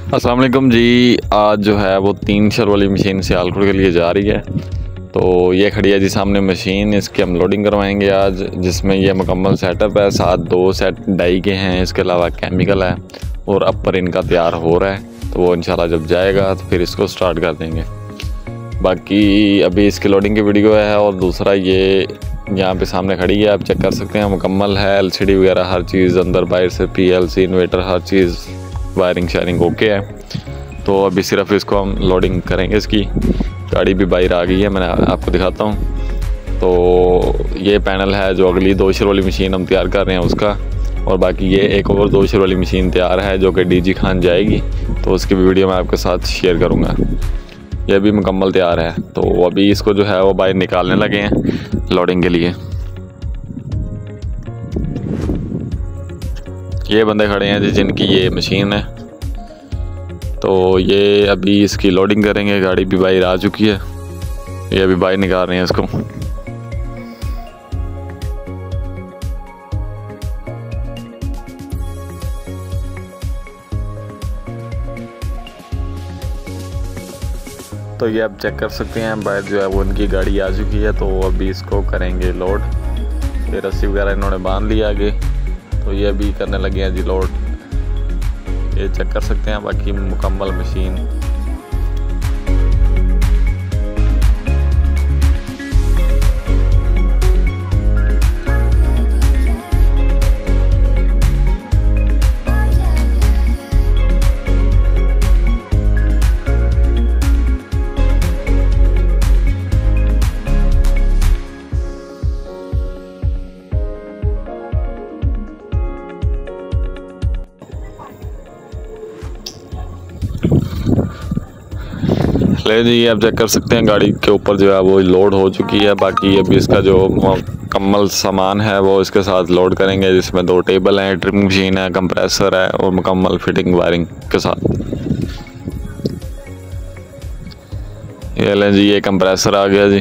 अस्सलाम वालेकुम जी। आज जो है वो 3 शर वाली मशीन सियालकोट के लिए जा रही है। तो ये खड़ी है जी सामने मशीन, इसकी हम लोडिंग करवाएंगे आज, जिसमें ये मुकम्मल सेटअप है। साथ 2 सेट डाई के हैं, इसके अलावा केमिकल है और अपर इनका तैयार हो रहा है। तो वो इंशाल्लाह जब जाएगा तो फिर इसको स्टार्ट कर देंगे। बाकी अभी इसकी लोडिंग की वीडियो है। और दूसरा ये यहाँ पे सामने खड़ी है, आप चेक कर सकते हैं, मुकम्मल है। LCD वगैरह हर चीज़ अंदर बाहर से, PLC इन्वर्टर हर चीज़, वायरिंग शायरिंग ओके है। तो अभी सिर्फ इसको हम लोडिंग करेंगे। इसकी गाड़ी भी बाहर आ गई है, मैंने आपको दिखाता हूँ। तो ये पैनल है जो अगली 2 शर वाली मशीन हम तैयार कर रहे हैं उसका। और बाकी ये एक और 2 शर वाली मशीन तैयार है जो कि DG खान जाएगी, तो उसकी भी वीडियो मैं आपके साथ शेयर करूँगा। यह भी मुकम्मल तैयार है। तो अभी इसको जो है वो बाहर निकालने लगे हैं लोडिंग के लिए। ये बंदे खड़े हैं जिनकी ये मशीन है। तो ये अभी इसकी लोडिंग करेंगे। गाड़ी भी बाहर आ चुकी है, ये अभी बाहर निकाल रहे हैं इसको। तो ये आप चेक कर सकते हैं, बाहर जो है वो इनकी गाड़ी आ चुकी है। तो अभी इसको करेंगे लोड। ये रस्सी वगैरह इन्होंने बांध लिया आगे, तो ये अभी करने लगे हैं जी लोड। ये चेक कर सकते हैं, बाकी मुकम्मल मशीन। ले जी, आप चेक कर सकते हैं, गाड़ी के ऊपर जो है वो लोड हो चुकी है। बाकी अभी इसका जो मुकम्मल सामान है वो इसके साथ लोड करेंगे, जिसमें 2 टेबल हैं, ट्रिमिंग मशीन है, कंप्रेसर है और मुकम्मल फिटिंग वायरिंग के साथ। ये लें जी, ये कंप्रेसर आ गया जी।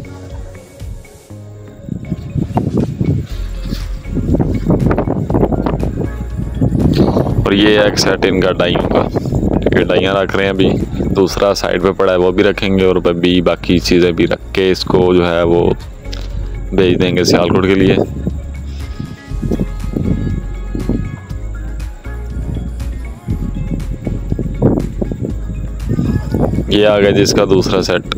और ये एक सेट इनका डाइयों का, ये डाइयाँ रख रहे हैं। अभी दूसरा साइड पे पड़ा है वो भी रखेंगे, और अभी बाकी चीज़ें भी रख के इसको जो है वो भेज देंगे सियालकोट के लिए। ये आ गया जी इसका दूसरा सेट।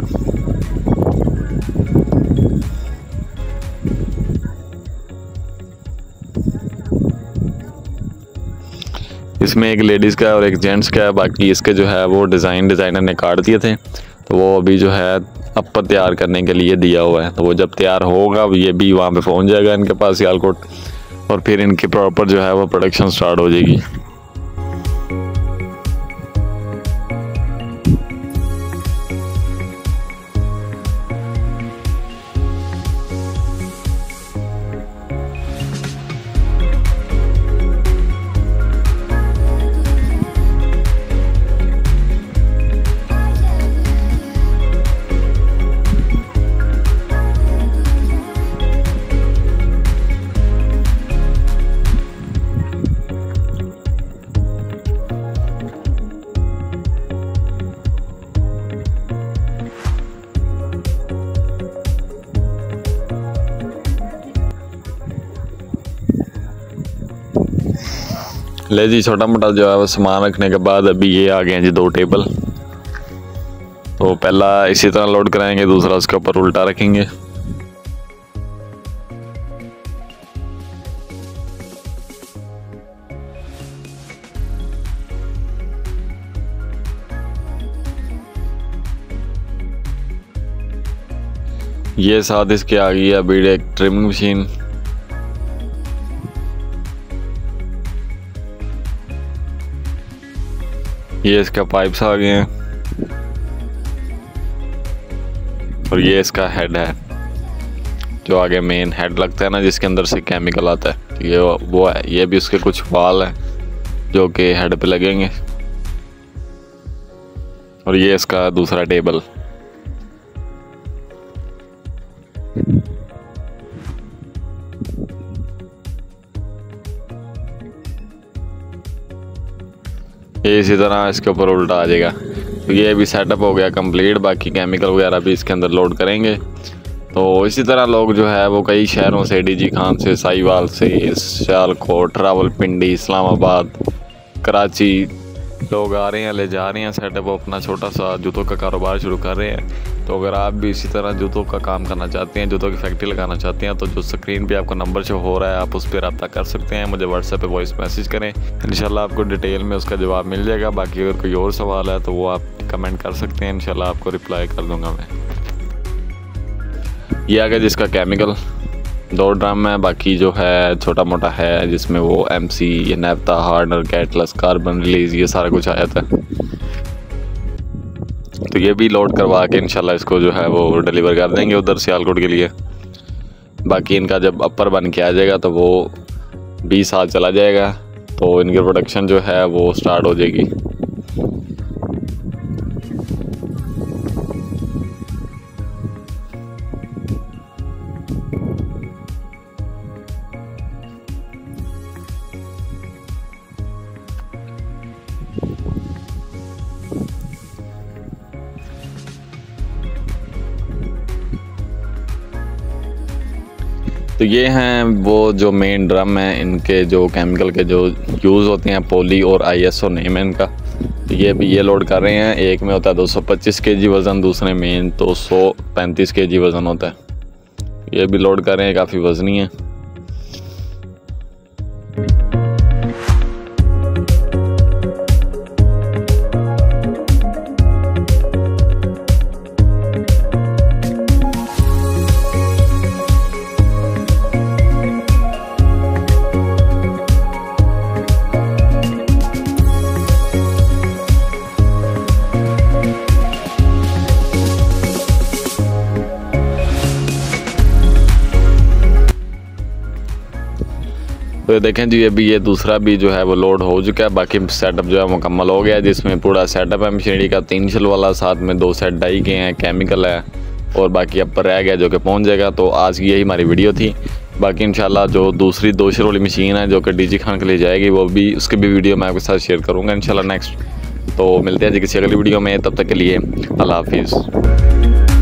इसमें एक लेडीज़ का है और एक जेंट्स का है। बाकी इसके जो है वो डिज़ाइनर ने काट दिए थे, तो वो अभी जो है अपर तैयार करने के लिए दिया हुआ है। तो वो जब तैयार होगा ये भी वहाँ पे पहुँच जाएगा इनके पास सियालकोट, और फिर इनकी प्रॉपर जो है वो प्रोडक्शन स्टार्ट हो जाएगी। ले जी, छोटा मोटा जो है वो सामान रखने के बाद अभी ये आ गए हैं जी 2 टेबल। तो पहला इसी तरह लोड कराएंगे, दूसरा उसके ऊपर उल्टा रखेंगे। ये साथ इसके आ गई है अभी एक ट्रिमिंग मशीन। ये इसका पाइप्स आ गए हैं, और ये इसका हेड है, जो आगे मेन हेड लगता है ना, जिसके अंदर से केमिकल आता है। ये वो है। ये भी उसके कुछ वाल हैं जो कि हेड पे लगेंगे। और ये इसका दूसरा टेबल। ये इसी तरह इसके ऊपर उल्टा आ जाएगा। तो ये भी सेटअप हो गया कंप्लीट। बाकी केमिकल वगैरह भी इसके अंदर लोड करेंगे। तो इसी तरह लोग जो है वो कई शहरों से, डीजी खान से, साहिवाल से, सियालकोट, रावलपिंडी, इस्लामाबाद, कराची लोग आ रहे हैं, ले जा रहे हैं सेटअप, अपना छोटा सा जूतों का कारोबार शुरू कर रहे हैं। तो अगर आप भी इसी तरह जूतों का काम करना चाहते हैं, जूतों की फैक्ट्री लगाना चाहते हैं, तो जो स्क्रीन पे आपका नंबर शो हो रहा है आप उस पर रब्ता कर सकते हैं। मुझे व्हाट्सएप पे वॉइस मैसेज करें, इंशाल्लाह आपको डिटेल में उसका जवाब मिल जाएगा। बाकी अगर कोई और सवाल है तो वो आप कमेंट कर सकते हैं, इंशाल्लाह आपको रिप्लाई कर दूँगा मैं। ये आ गया जिसका केमिकल 2 ड्रम है। बाकी जो है छोटा मोटा है जिसमें वो MC, ये naphtha, hardener, catalyst, carbon release, ये सारा कुछ आ जाता है। तो ये भी लोड करवा के इंशाल्लाह इसको जो है वो डिलीवर कर देंगे उधर सियालकोट के लिए। बाकी इनका जब अपर बन के आ जाएगा तो वो 20 साल चला जाएगा, तो इनकी प्रोडक्शन जो है वो स्टार्ट हो जाएगी। तो ये हैं वो जो मेन ड्रम हैं, इनके जो केमिकल के जो यूज़ होते हैं, पोली और ISO नेम है इनका। तो ये भी ये लोड कर रहे हैं। एक में होता है 225 kg वज़न, दूसरे में 235 kg वज़न होता है। ये भी लोड कर रहे हैं, काफ़ी वज़नी है। तो ये देखें जी, अभी ये दूसरा भी जो है वो लोड हो चुका है। बाकी सेटअप जो है मुकम्मल हो गया है, जिसमें पूरा सेटअप है मशीनरी का 3 शल वाला, साथ में 2 सेट डाई के हैं, केमिकल है और बाकी अपर रह गया जो कि पहुंच जाएगा। तो आज की यही हमारी वीडियो थी। बाकी इंशाल्लाह जो दूसरी 2 शल वाली मशीन है जो कि डीजी खान के लिए जाएगी, वो भी उसकी भी वीडियो मैं आपके साथ शेयर करूँगा इंशाल्लाह नेक्स्ट। तो मिलते हैं जी किसी अगली वीडियो में, तब तक के लिए अल्लाह हाफिज़।